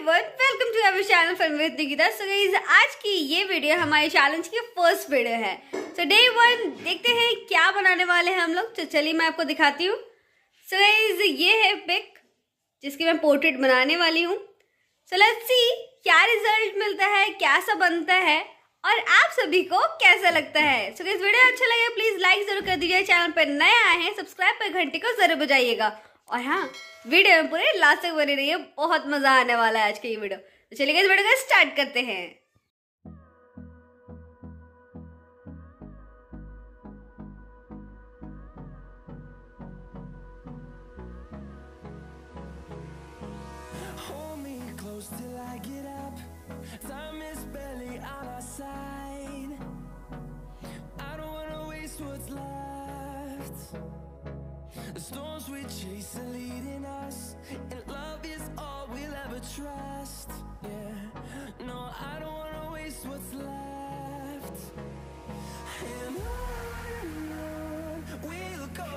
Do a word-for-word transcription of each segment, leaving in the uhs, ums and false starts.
Everyone, welcome to our channel film with Nikita. So guys, आज की ये वीडियो हमारे चैलेंज की फर्स्ट वीडियो है। सो डे वन देखते हैं क्या बनाने वाले हैं हम लोग। तो चलिए मैं आपको दिखाती हूँ। सो गाइस, ये है पिक जिसकी मैं पोर्ट्रेट बनाने वाली हूँ। सो लेट्स सी क्या रिजल्ट मिलता है, कैसा बनता है और आप सभी को कैसा लगता है। सो गाइस, वीडियो अच्छा लगे प्लीज लाइक जरूर कर दीजिए। चैनल पर नए आए हैं सब्सक्राइब पर घंटे को जरूर बजाइएगा और हाँ, वीडियो में पूरे लास्ट तक बने रहिए, बहुत मजा आने वाला है आज की ये वीडियो। तो चलिए इस वीडियो को स्टार्ट करते हैं। The storms we chase are leading us, and love is all we'll ever trust. Yeah, no, I don't wanna waste what's left. And on and on we'll go,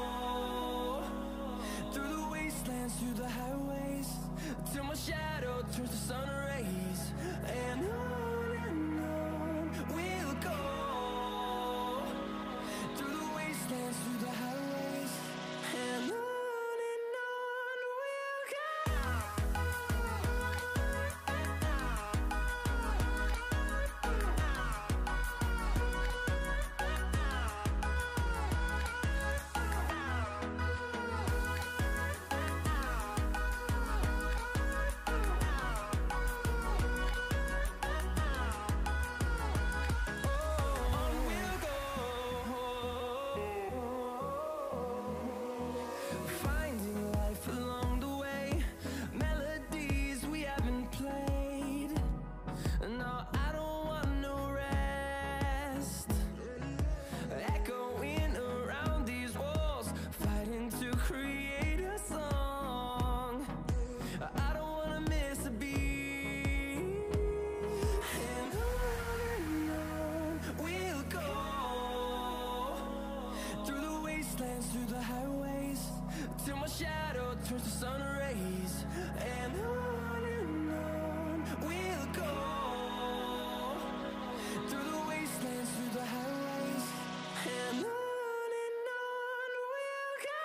through the wastelands, through the highways, till my shadow turns to sun rays. And on and on we'll go, through the wastelands, through the highways. Through the highways, till my shadow turns to sun rays. And on and on we'll go, through the wastelands, through the highways. And on and on we'll go.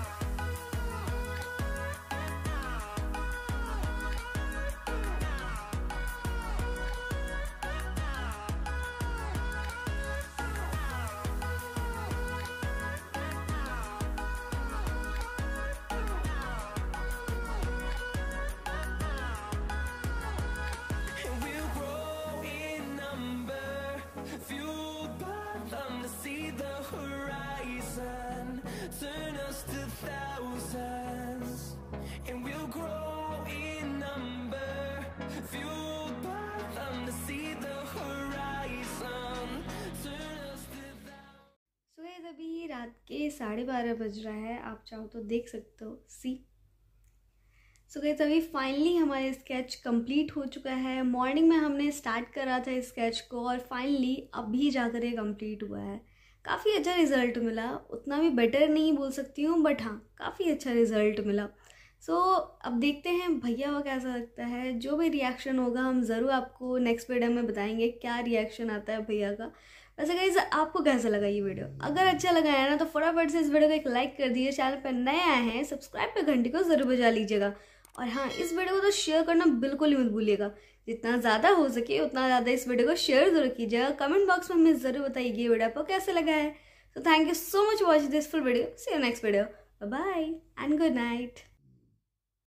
Turn us to thousands, and we'll grow in number, fueled by them to see the horizon. Turn us to thousands. So guys, अभी रात के साढ़े बारह बज रहा है, आप चाहो तो देख सकते हो। सी सो गाइस, अभी फाइनली हमारा स्केच कंप्लीट हो चुका है। मॉर्निंग में हमने स्टार्ट करा था स्केच को और फाइनली अभी जाकर ये कंप्लीट हुआ है। काफ़ी अच्छा रिज़ल्ट मिला, उतना भी बेटर नहीं बोल सकती हूँ बट हाँ, काफ़ी अच्छा रिज़ल्ट मिला। सो so, अब देखते हैं भैया को कैसा लगता है। जो भी रिएक्शन होगा हम ज़रूर आपको नेक्स्ट वीडियो में बताएंगे क्या रिएक्शन आता है भैया का। वैसे गाइस, आपको कैसा लगा ये वीडियो? अगर अच्छा लगा है ना तो फटाफट से इस वीडियो को एक लाइक कर दीजिए। चैनल पर नए आए हैं सब्सक्राइब पर घंटे को ज़रूर बजा लीजिएगा और हाँ, इस वीडियो को तो शेयर करना बिल्कुल ही मत भूलिएगा। जितना ज़्यादा हो सके उतना ज़्यादा इस वीडियो को शेयर जरूर कीजिएगा। कमेंट बॉक्स में हमें ज़रूर बताइए ये वीडियो आपको कैसा लगा है। So thank you so much for watching this full video. See you next video. Bye bye and good night.